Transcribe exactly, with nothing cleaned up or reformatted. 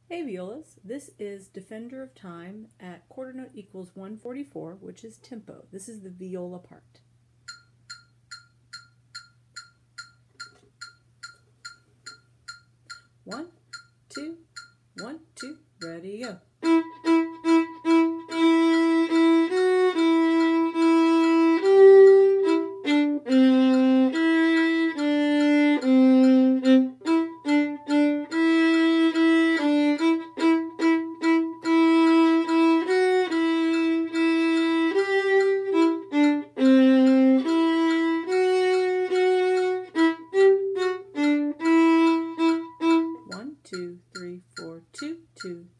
Hey Violas, this is Defender of Time at quarter note equals one forty-four, which is tempo. This is the viola part. One, two, one, two, ready, go. One, two, three, four, two, two,